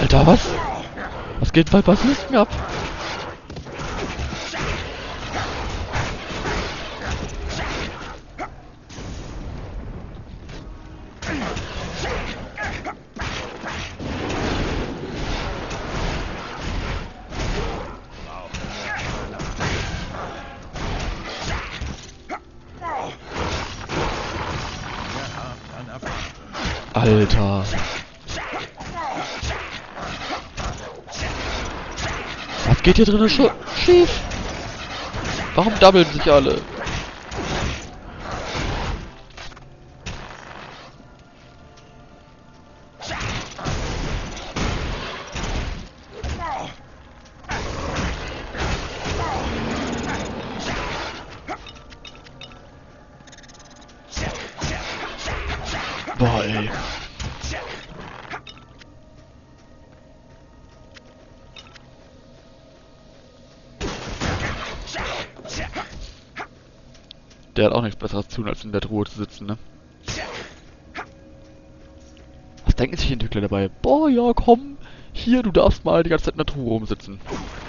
Alter, was? Was geht bei Bassisten ab? Alter. Was geht hier drinnen schon schief? Warum doublen sich alle? Boah, ey. Der hat auch nichts Besseres zu tun, als in der Truhe zu sitzen, ne? Was denken sich die Entwickler dabei? Boah, ja, komm, hier, du darfst mal die ganze Zeit in der Truhe rumsitzen.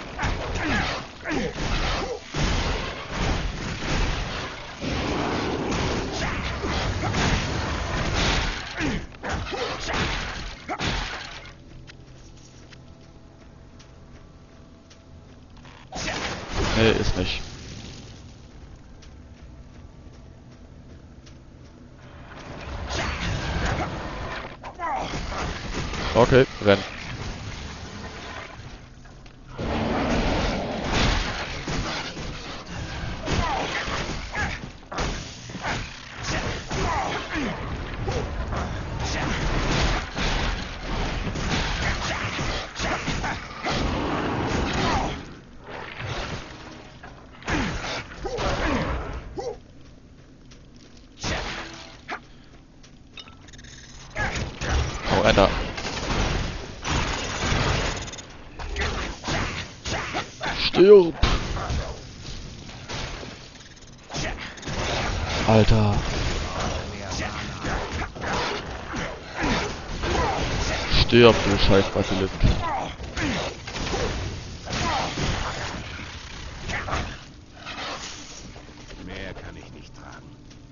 Nee, ist nicht. Okay, renn. Oh, Ender. Stirb! Alter. Stirb, du scheiß Basilisk. Mehr kann ich nicht tragen.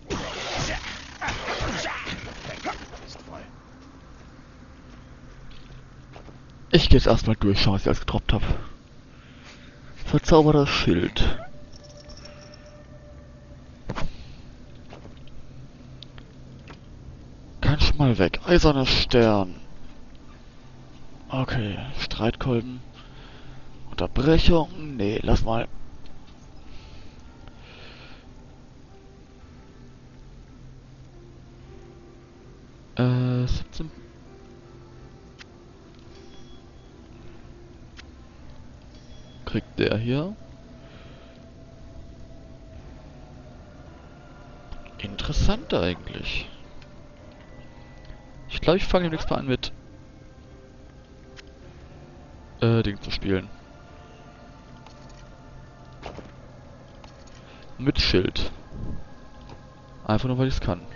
Ist voll. Ich geh jetzt erstmal durchschauen, was ich alles gedroppt habe. Verzauberter Schild. Kein Schmal weg. Eiserner Stern. Okay, Streitkolben. Unterbrechung. Nee, lass mal. 17. Kriegt der hier. Interessant eigentlich. Ich glaube, ich fange demnächst mal an mit Ding zu spielen. Mit Schild. Einfach nur, weil ich es kann.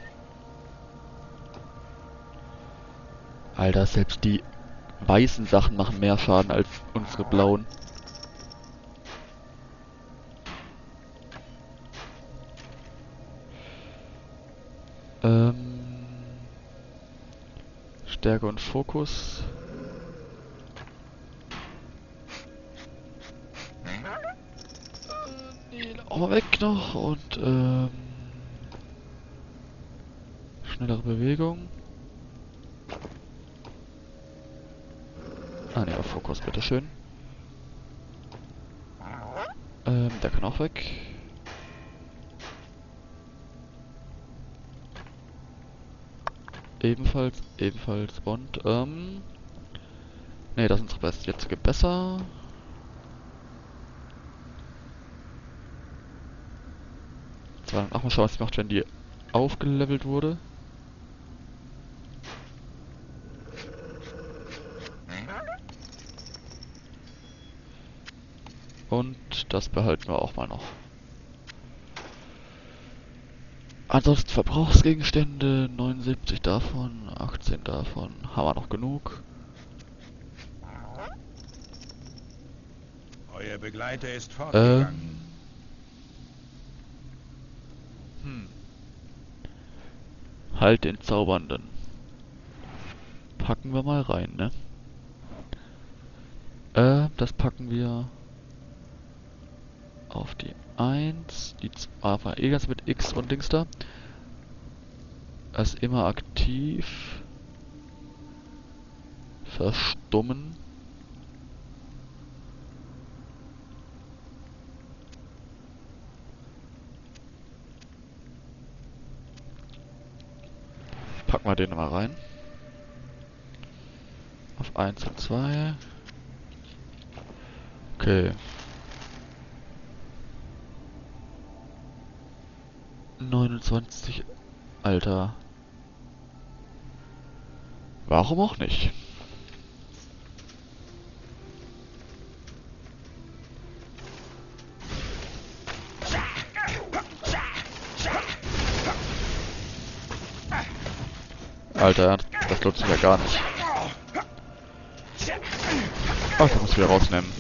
Alter, selbst die weißen Sachen machen mehr Schaden als unsere blauen. Stärke und Fokus. Nee, auch mal weg noch und schnellere Bewegung. Ah ne, auf Fokus, bitteschön. Der kann auch weg. Ebenfalls und ne, das ist unsere beste jetzige besser. Zwar auch mal schauen, was sie macht, wenn die aufgelevelt wurde. Und das behalten wir auch mal noch. Ansonsten Verbrauchsgegenstände, 79 davon, 18 davon, haben wir noch genug. Euer Begleiter ist fortgegangen. Halt den Zaubernden. Packen wir mal rein, ne? Das packen wir auf die 1. Die 2 war eh ganz mit X und Dings da. Das ist immer aktiv. Verstummen. Packen wir den mal rein. Auf 1 und 2. Okay. 29. Alter. Warum auch nicht? Alter, das lohnt sich ja gar nicht. Ach, ich muss wieder rausnehmen.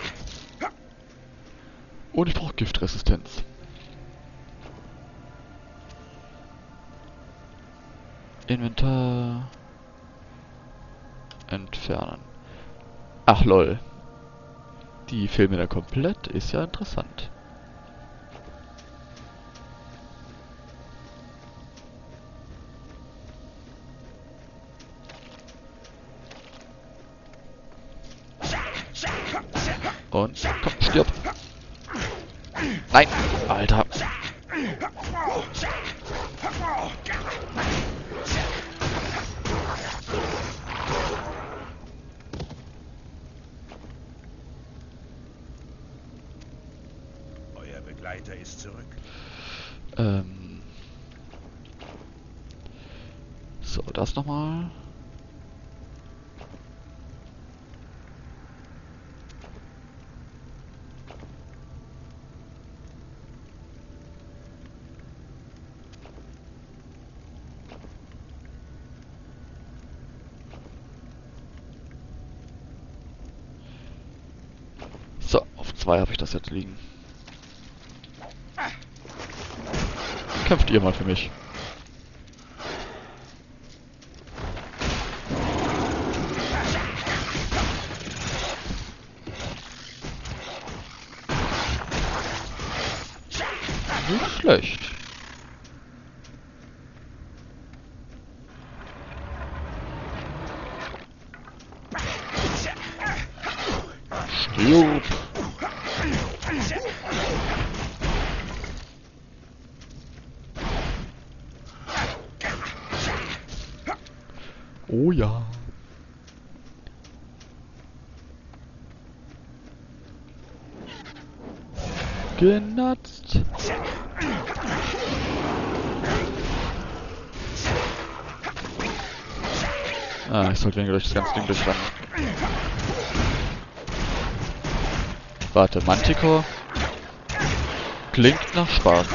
Und ich brauche Giftresistenz. Inventar. Entfernen. Ach lol. Die Filme da komplett ist ja interessant. Und komm, stirb. Nein, Alter. Euer Begleiter ist zurück. So, das nochmal. So, auf 2 habe ich das jetzt liegen. Kämpft ihr mal für mich. Nicht schlecht. Stirb. Oh ja. Genutzt. Ah, ich sollte weniger durch das ganze Ding durchrennen. Warte, Manticore? Klingt nach Spaß.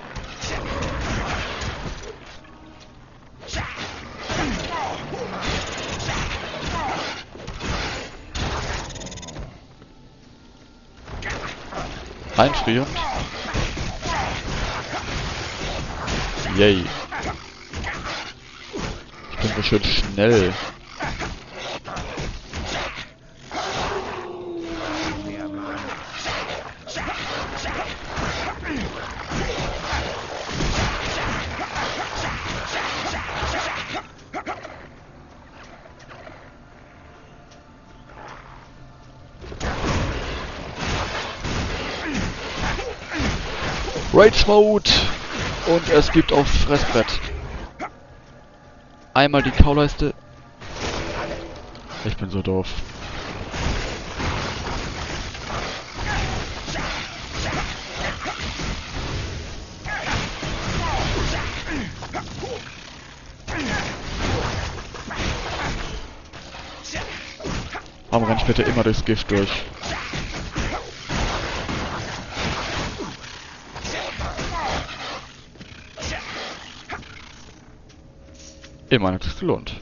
Einfrieren. Yay. Ich bin so schön schnell. Rage Mode! Und es gibt auf Fressbrett. Einmal die Kauleiste. Ich bin so doof. Warum renn ich bitte immer durchs Gift durch? Immerhin hat es gelohnt.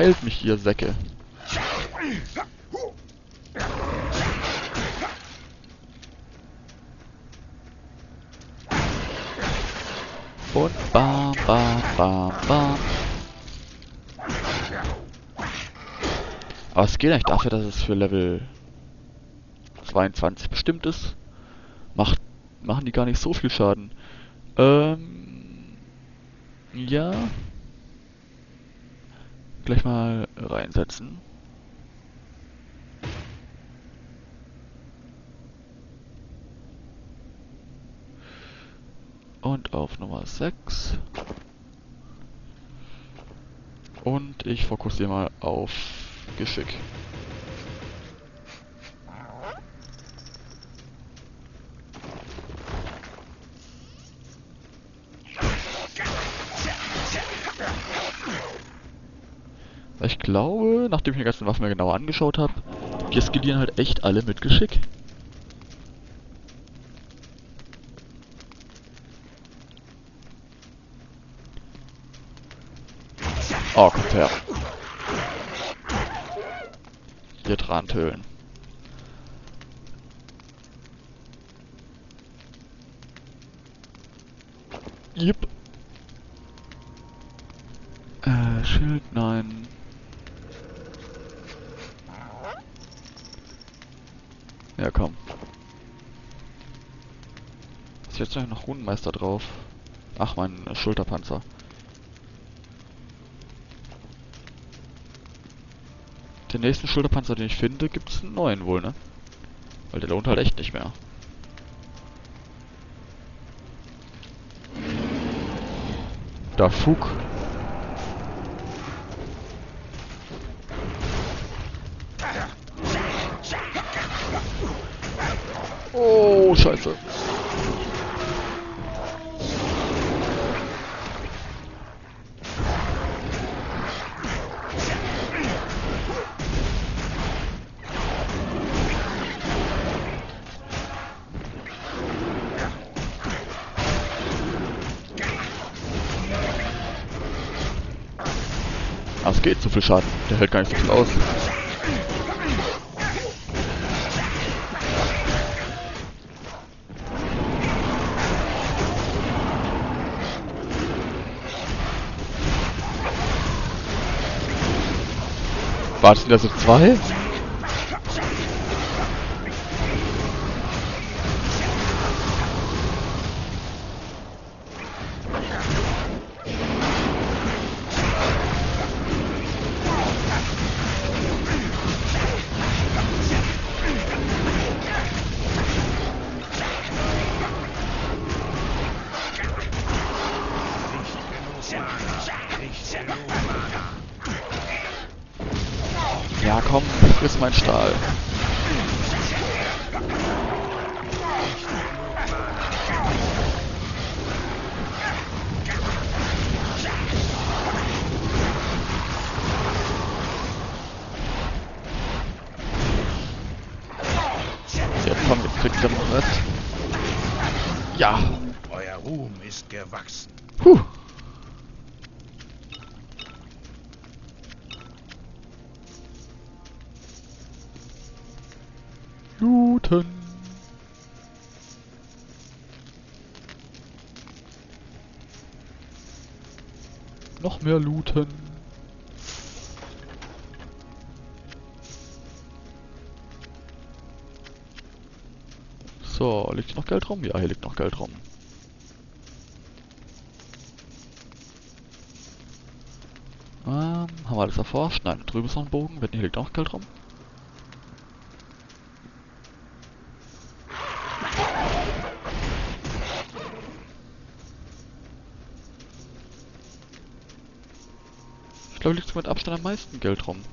heilt mich, ihr Säcke. Und bam, bam, bam, bam. Aber es geht eigentlich dafür, dass es für Level 22 bestimmt ist. Machen die gar nicht so viel Schaden. Ja. Gleich mal reinsetzen. Und auf Nummer 6. Und ich fokussiere mal auf Geschick. Ich glaube, nachdem ich die ganzen Waffen mir genauer angeschaut habe, die skillieren halt echt alle mit Geschick. Oh, kommt her. Hier dran töten. Yep. Schild, nein. Ja, komm. Ist jetzt noch Runenmeister drauf? Ach, mein Schulterpanzer. Den nächsten Schulterpanzer, den ich finde, gibt es einen neuen wohl, ne? Weil der lohnt halt echt nicht mehr. Da Fug. Oh, scheiße. Ah, es geht, so viel Schaden. Der hält gar nicht so viel aus. Warten da so zwei? Ja, komm, friss mein Stahl. Ja, komm, jetzt kriegst du noch den Rest. Ja. Euer Ruhm ist gewachsen. Puh. Looten. Noch mehr looten. So, liegt hier noch Geld rum? Ja, hier liegt noch Geld rum. Haben wir alles erforscht? Nein, drüben ist noch ein Bogen. Hier liegt auch Geld rum. Ich glaube, liegt mit Abstand am meisten Geld rum.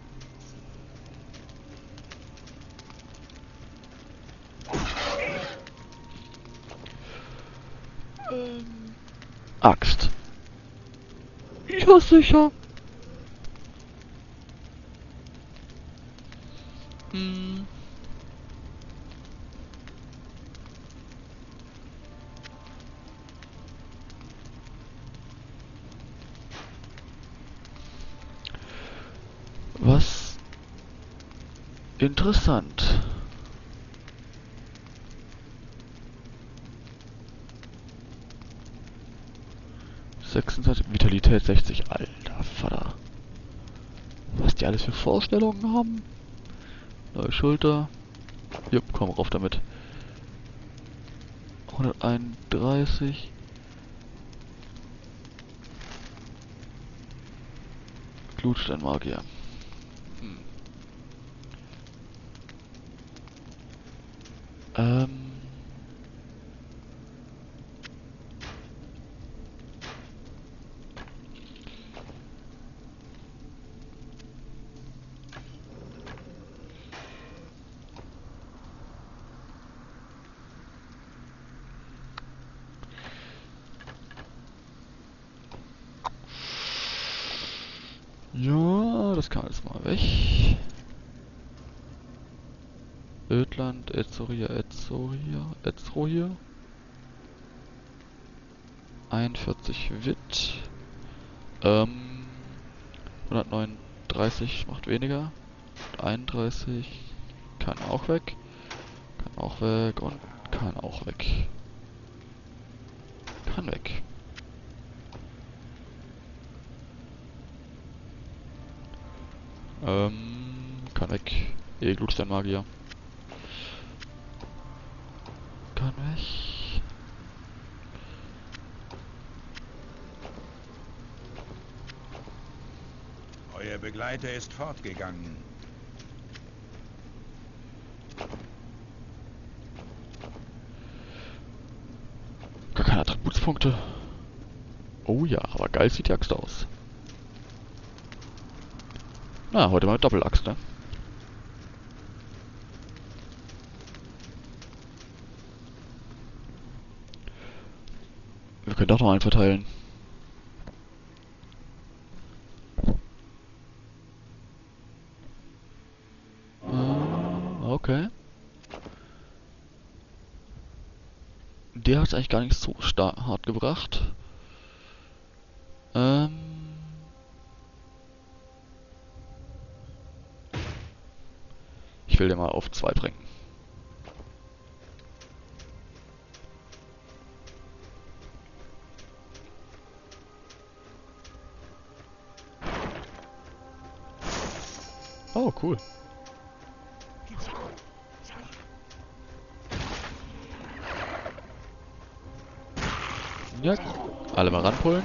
Axt. Ja, sicher. Hm. Was interessant. Vitalität 60. Alter Vater. Was die alles für Vorstellungen haben. Neue Schulter. Jupp, komm rauf damit. 131. Glutsteinmagier. Hm. Ja, das kann alles mal weg. Ödland, Etzro hier. 41 Witt. 139 macht weniger. 31 kann auch weg. Kann auch weg und kann auch weg. Kann weg. Kann weg. Glutsteinmagier. Kann weg. Euer Begleiter ist fortgegangen. Gar keine Attributspunkte. Oh ja, aber geil sieht die Axt aus. Na, heute mal mit Doppelaxt, ne? Wir können doch noch einen verteilen. Okay. Der hat es eigentlich gar nicht so hart gebracht. Ich will den mal auf 2 bringen. Oh, cool. Ja, alle mal ranpullen.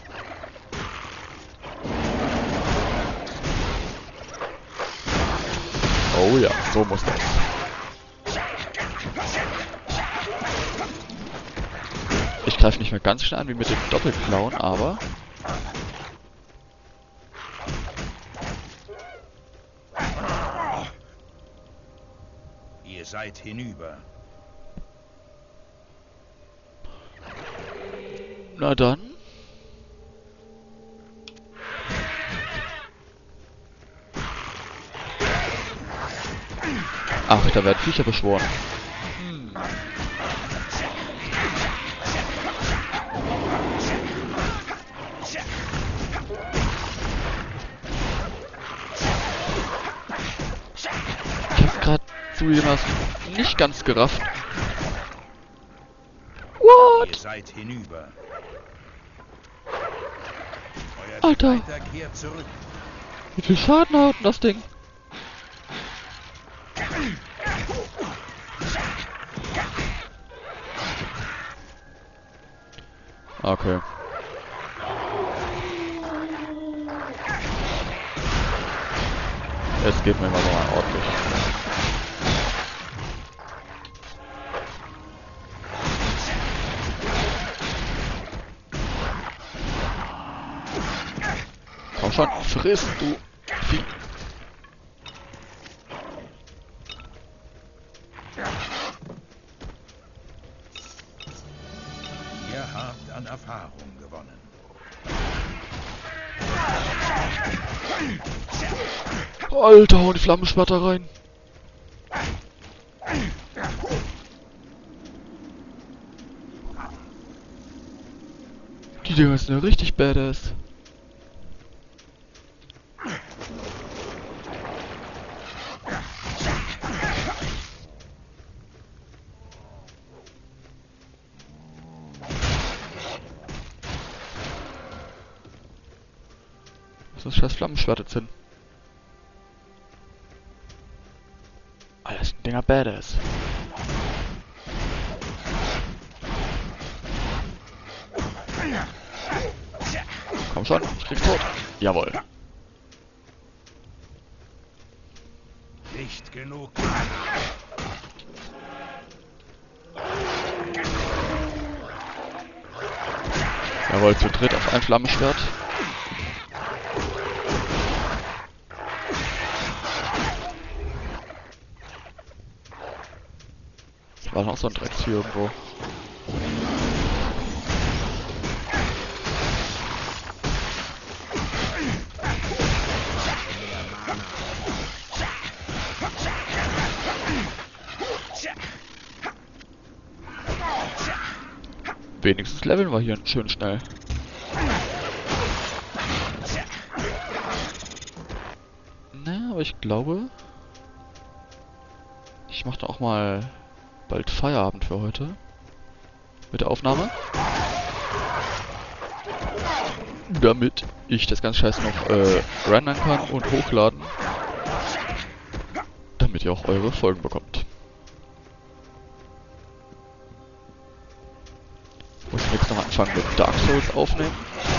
Oh ja, so muss das. Ich greife nicht mehr ganz schnell an wie mit dem Doppelklauen, aber... Ihr seid hinüber. Na dann. Ach, da werden Viecher beschworen. Ich hab's gerade zugegebenermaßen nicht ganz gerafft. What? Ihr seid hinüber. Euer Alter. Begleiter kehrt zurück. Wie viel Schaden hat denn das Ding? Okay. Es geht mir immer noch mal ordentlich. Komm schon, friss du Vieh. Ihr habt an Erfahrung gewonnen. Alter, hau die Flammenspatter rein. Die Dinger sind ja richtig badass. ist das scheiß Flammenschwert jetzt hin? Alter, das sind Dinger badass. Komm schon, ich krieg's tot. Jawohl. Nicht genug. Jawohl, zu dritt auf ein Flammenschwert. Das war noch so ein Drecksvieh irgendwo. Wenigstens leveln wir hier schön schnell. Ne, aber ich glaube, ich mache da auch mal bald Feierabend für heute. Mit der Aufnahme. Damit ich das ganze Scheiß noch rendern kann und hochladen. Damit ihr auch eure Folgen bekommt. Muss ich jetzt noch anfangen mit Dark Souls aufnehmen.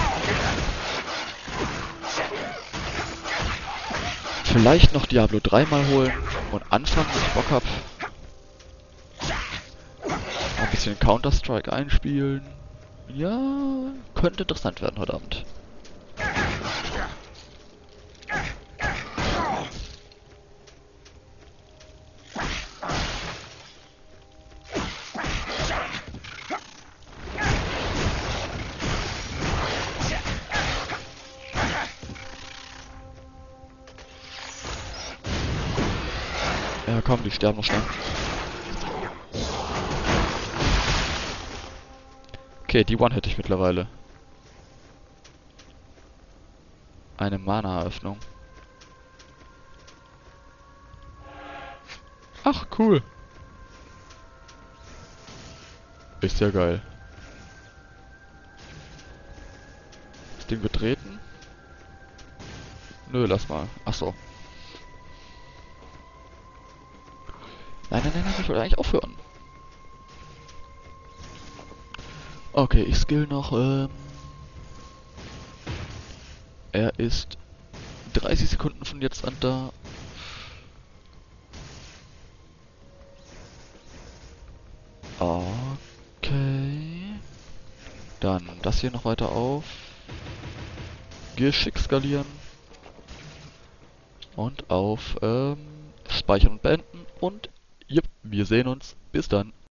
Vielleicht noch Diablo 3 mal holen und anfangen, wenn ich Bock hab. Noch ein bisschen Counter-Strike einspielen. Ja, könnte interessant werden heute Abend. Ja komm, die sterben noch schnell. Okay, die One hätte ich mittlerweile. Eine Mana-Eröffnung. Ach, cool. Ist ja geil. Das Ding betreten? Nö, lass mal. Ach so. Nein, nein, nein, nein, ich wollte eigentlich aufhören. Okay, ich skill noch, er ist 30 Sekunden von jetzt an da. Okay. Dann das hier noch weiter auf. Geschick skalieren. Und auf, speichern und beenden. Und, jupp, wir sehen uns. Bis dann.